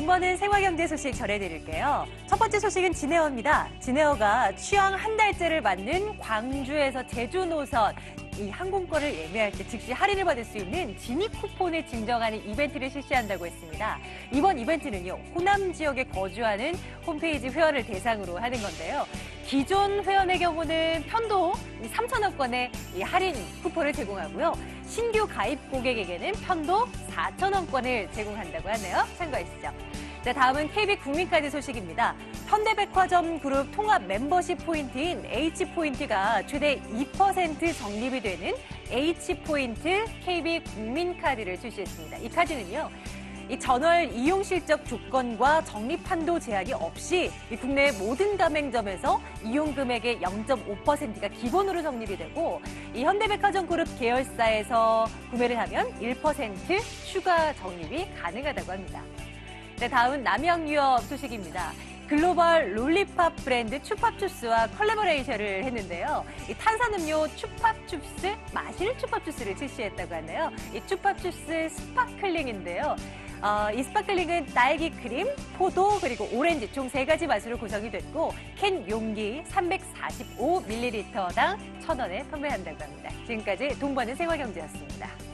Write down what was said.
돈 버는 생활경제 소식 전해드릴게요. 첫 번째 소식은 진에어입니다. 진에어가 취항 한 달째를 맞는 광주에서 제주 노선 이 항공권을 예매할 때 즉시 할인을 받을 수 있는 지니 쿠폰을 증정하는 이벤트를 실시한다고 했습니다. 이번 이벤트는요, 호남 지역에 거주하는 홈페이지 회원을 대상으로 하는 건데요. 기존 회원의 경우는 편도 3,000원권의 이 할인 쿠폰을 제공하고요. 신규 가입 고객에게는 편도 4,000원권을 제공한다고 하네요. 참고하시죠. 자, 다음은 KB 국민카드 소식입니다. 현대백화점 그룹 통합 멤버십 포인트인 H포인트가 최대 2% 적립이 되는 H포인트 KB 국민카드를 출시했습니다. 이 카드는요, 이 전월 이용 실적 조건과 적립 한도 제한이 없이 국내 모든 가맹점에서 이용 금액의 0.5%가 기본으로 적립이 되고, 이 현대백화점 그룹 계열사에서 구매를 하면 1% 추가 적립이 가능하다고 합니다. 네, 다음은 남양유업 소식입니다. 글로벌 롤리팝 브랜드 추팝주스와 콜라보레이션을 했는데요. 이 탄산음료 추팝주스, 마실 추팝주스를 출시했다고 하네요. 이 추팝주스 스파클링인데요. 이 스파클링은 딸기 크림, 포도, 그리고 오렌지 총 3가지 맛으로 구성이 됐고, 캔 용기 345ml당 1,000원에 판매한다고 합니다. 지금까지 돈 버는 생활경제였습니다.